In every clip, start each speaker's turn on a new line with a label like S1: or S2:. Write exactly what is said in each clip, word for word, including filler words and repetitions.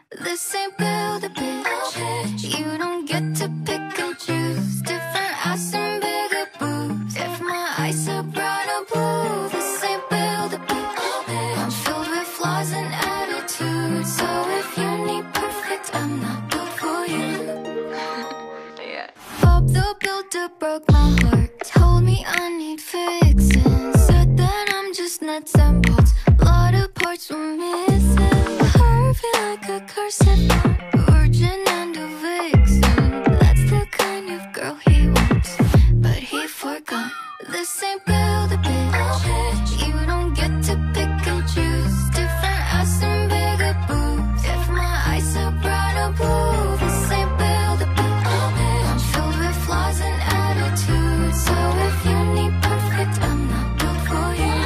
S1: This ain't build a bitch. You don't get to pick and choose. Different ass and bigger boobs. If my eyes are bright or blue, this ain't build a bitch. I'm filled with flaws and attitude. So if you need perfect, I'm not built for you. Yeah. Bob the Builder broke my heart. Told me I need fixing. Said that I'm just nuts and bolts. A lot of parts were missing. Curvy like a corset, virgin and a vixen. That's the kind of girl he wants, but he forgot. This ain't build a bitch. You don't get to pick and choose. Different ass and bigger boobs. If my eyes are bright or blue, this ain't build a bitch. I'm filled with flaws and attitude. So if you need perfect, I'm not built for you.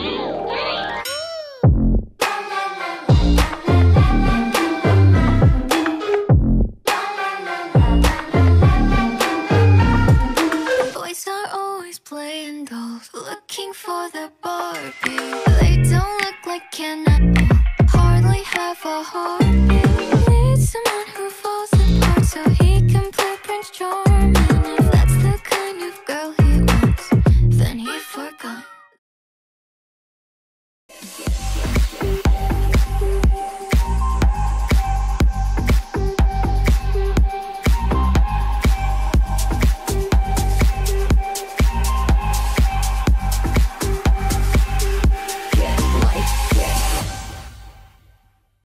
S1: Boys are always playing dolls, looking for the Barbie. They don't look like Ken at all, hardly have a heartbeat.